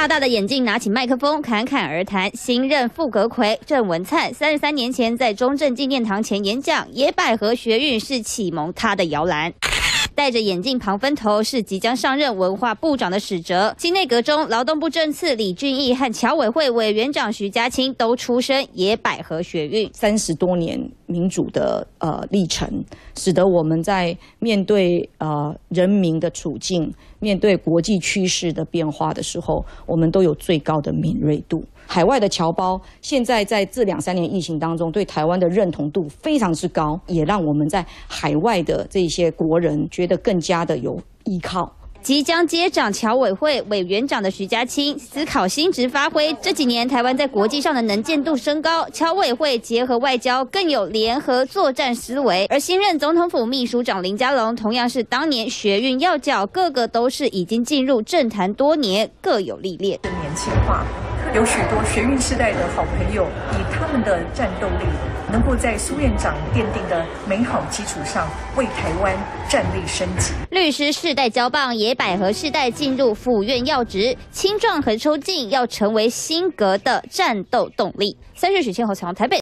大大的眼镜，拿起麦克风侃侃而谈。新任副阁揆郑文灿33年前在中正纪念堂前演讲，野百合学运是启蒙他的摇篮。 戴着眼镜旁分头是即将上任文化部长的史哲。新内阁中，劳动部政次李俊毅和侨委会委员长徐家清都出身野百合学运。 30多年民主的历程，使得我们在面对人民的处境、面对国际趋势的变化的时候，我们都有最高的敏锐度。海外的侨胞现在在这2、3年疫情当中，对台湾的认同度非常之高，也让我们在海外的这些国人觉得更加的有依靠。 即将接掌侨委会委员长的徐家清，思考新职发挥。这几年，台湾在国际上的能见度升高，侨委会结合外交，更有联合作战思维。而新任总统府秘书长林佳龙，同样是当年学运要角，个个都是已经进入政坛多年，各有历练。 年轻化，有许多学运世代的好朋友，以他们的战斗力，能够在苏院长奠定的美好基础上，为台湾战力升级。 律师世代交棒，野百合世代进入府院要职，青壮和抽劲要成为新革的战斗动力。3月许千侯采访台北。